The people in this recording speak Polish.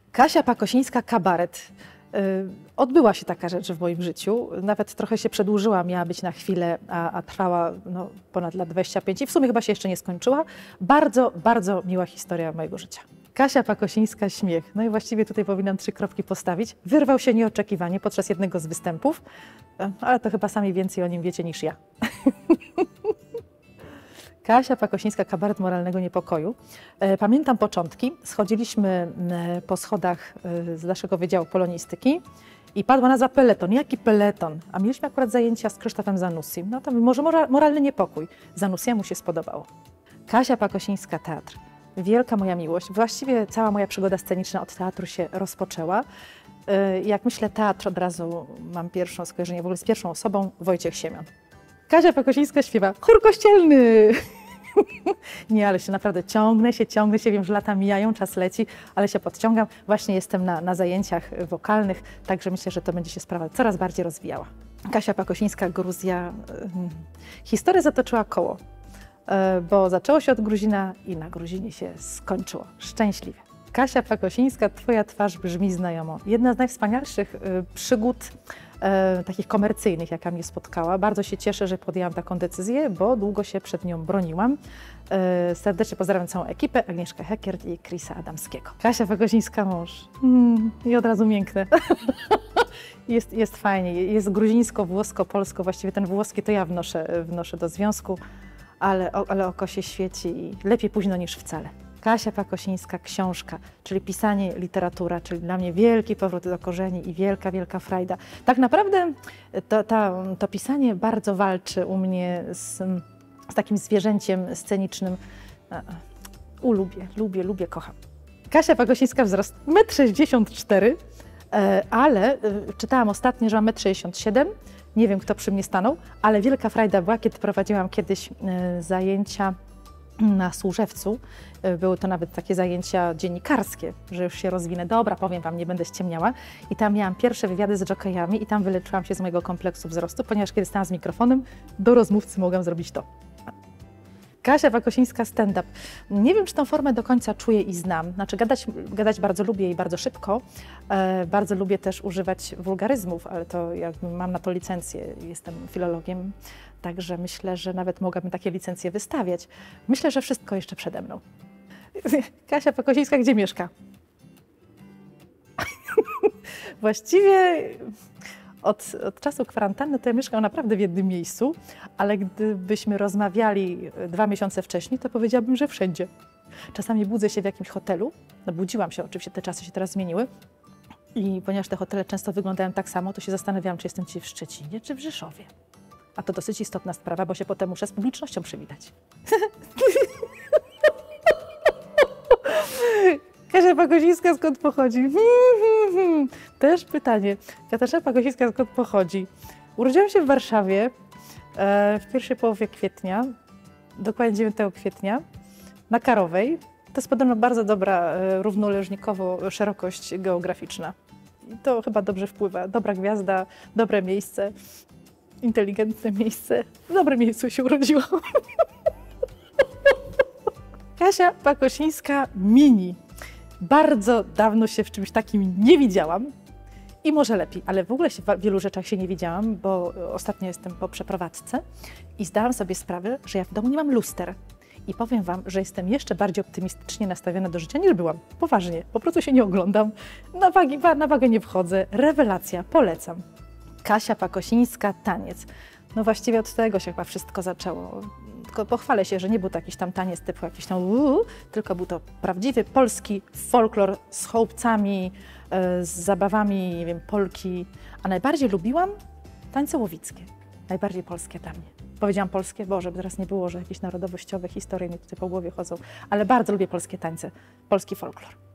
Kasia Pakosińska, kabaret. Odbyła się taka rzecz w moim życiu. Nawet trochę się przedłużyła, miała być na chwilę, a trwała ponad lat 25 i w sumie chyba się jeszcze nie skończyła. Bardzo, bardzo miła historia mojego życia. Kasia Pakosińska, śmiech. No i właściwie tutaj powinnam 3 kropki postawić. Wyrwał się nieoczekiwanie podczas jednego z występów, ale to chyba sami więcej o nim wiecie niż ja. Kasia Pakosińska, kabaret moralnego niepokoju. Pamiętam początki. Schodziliśmy po schodach z naszego Wydziału Polonistyki i padła nazwa peleton. Jaki peleton? A mieliśmy akurat zajęcia z Krzysztofem Zanussim. No to może moralny niepokój. Zanussiemu się spodobało. Kasia Pakosińska, teatr. Wielka moja miłość. Właściwie cała moja przygoda sceniczna od teatru się rozpoczęła. Jak myślę teatr, od razu mam pierwsze skojarzenie w ogóle z pierwszą osobą, Wojciech Siemion. Kasia Pakosińska śpiewa chór kościelny. Nie, ale się naprawdę ciągnę się, wiem, że lata mijają, czas leci, ale się podciągam. Właśnie jestem na zajęciach wokalnych, także myślę, że to będzie się sprawa coraz bardziej rozwijała. Kasia Pakosińska, Gruzja. Historia zatoczyła koło, bo zaczęło się od Gruzina i na Gruzinie się skończyło. Szczęśliwie. Kasia Pakosińska, twoja twarz brzmi znajomo. Jedna z najwspanialszych przygód takich komercyjnych, jaka mnie spotkała. Bardzo się cieszę, że podjęłam taką decyzję, bo długo się przed nią broniłam. Serdecznie pozdrawiam całą ekipę, Agnieszkę Hekiert i Chrisa Adamskiego. Kasia Pakosińska, mąż. I od razu miękne. Jest fajnie, jest gruzińsko-włosko-polsko, właściwie ten włoski to ja wnoszę do związku, ale oko się świeci i lepiej późno niż wcale. Kasia Pakosińska, książka, czyli pisanie, literatura, czyli dla mnie wielki powrót do korzeni i wielka, wielka frajda. Tak naprawdę to pisanie bardzo walczy u mnie z takim zwierzęciem scenicznym. Lubię, kocham. Kasia Pakosińska, wzrost 1,64 m, ale czytałam ostatnio, że mam 1,67 m. Nie wiem, kto przy mnie stanął, ale wielka frajda była, kiedy prowadziłam kiedyś zajęcia na Służewcu. Były to nawet takie zajęcia dziennikarskie, że już się rozwinę. Dobra, powiem wam, nie będę ściemniała. I tam miałam pierwsze wywiady z jokejami i tam wyleczyłam się z mojego kompleksu wzrostu, ponieważ kiedy stałam z mikrofonem, do rozmówcy mogłam zrobić to. Kasia Pakosińska, stand-up. Nie wiem, czy tą formę do końca czuję i znam. Znaczy gadać bardzo lubię i bardzo szybko. Bardzo lubię też używać wulgaryzmów, ale to jakby mam na to licencję, jestem filologiem, także myślę, że nawet mogłabym takie licencje wystawiać. Myślę, że wszystko jeszcze przede mną. Kasia Pakosińska, gdzie mieszka? Właściwie od czasu kwarantanny to ja mieszkam naprawdę w jednym miejscu, ale gdybyśmy rozmawiali 2 miesiące wcześniej, to powiedziałabym, że wszędzie. Czasami budzę się w jakimś hotelu, no budziłam się, oczywiście te czasy się teraz zmieniły i ponieważ te hotele często wyglądają tak samo, to się zastanawiałam, czy jestem dzisiaj w Szczecinie, czy w Rzeszowie. A to dosyć istotna sprawa, bo się potem muszę z publicznością przywitać. Kasia Pakosińska, skąd pochodzi? Też pytanie. Kasia Pakosińska, skąd pochodzi? Urodziłam się w Warszawie w pierwszej połowie kwietnia, dokładnie 9 kwietnia, na Karowej. To jest podobno bardzo dobra, równoleżnikowo szerokość geograficzna. I to chyba dobrze wpływa. Dobra gwiazda, dobre miejsce, inteligentne miejsce. W dobrym miejscu się urodziłam. Kasia Pakosińska, mini. Bardzo dawno się w czymś takim nie widziałam i może lepiej, ale w ogóle w wielu rzeczach się nie widziałam, bo ostatnio jestem po przeprowadzce i zdałam sobie sprawę, że ja w domu nie mam luster. I powiem wam, że jestem jeszcze bardziej optymistycznie nastawiona do życia niż byłam. Poważnie, po prostu się nie oglądam, na wagę nie wchodzę. Rewelacja, polecam. Kasia Pakosińska, taniec. No właściwie od tego się chyba wszystko zaczęło. Tylko pochwalę się, że nie był to jakiś tam taniec typu jakiś tam tylko był to prawdziwy polski folklor z chłopcami, z zabawami, nie wiem, polki. A najbardziej lubiłam tańce łowickie. Najbardziej polskie dla mnie. Powiedziałam polskie, Boże, by teraz nie było, że jakieś narodowościowe historie mi tutaj po głowie chodzą. Ale bardzo lubię polskie tańce, polski folklor.